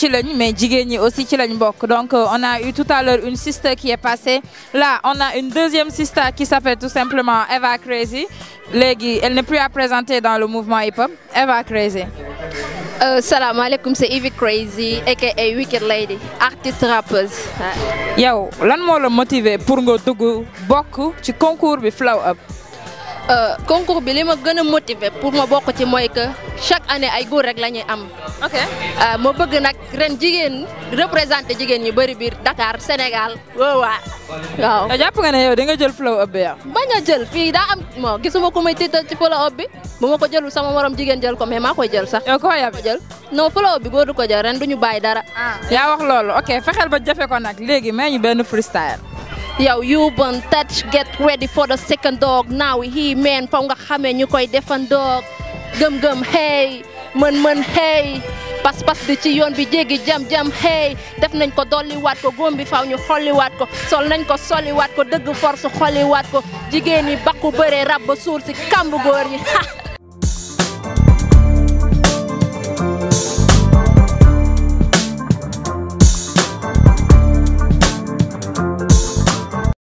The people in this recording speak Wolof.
ci lañ mais jigéen ñi aussi ci lañ bokk donc on a eu tout à l'heure une sister qui est passée là on a une deuxième sister qui s'appelle tout simplement Eva Crazy léegi elle n'est plus à présenter dans le mouvement hip-hop Eva Crazy. Salam alaikum, c'est Ivy Crazy aka Wicked Lady artiste rappeuse. yow lan moo la motiver pour nga dugg bokk ci concours bi Flow Up. Concours bi li ma gën a motiver pour ma bokk ci mooy que chaque année ay góor rek la ñuy am. ok ma bëgg nag ren jigéen représenté jigéen ñu bëri biir Dakar Sénégal waaw. jàpp nga ne yow da nga jël Flow Up bi yow. bañ a jël fii daa am moo gisuma ku may tiital ci Flow Up bi bu ma ko jëlul sama morom jigéen jël ko mais maa koy jël sax. yow koo yab jël non Flow Up bi góor du ko jël ren du ñu bàyyi dara. yaa wax loolu ok fexeel ba jafe ko nag léegi may ñu benn freestyle. yow you been touch get ready for the second dog now he man faw nga xamee ñu koy defandoo gëm-gëm hey mën-mën hey pas-pas bi ci yoon bi jéggi jam-jam hey def nañ ko dolliwaat ko góom bi faw ñu xolliwaat ko sol nañ ko soliwaat ko dëgg force xolliwaat ko jigéen ñi bakku bëree rab ba suur si kambu góor yi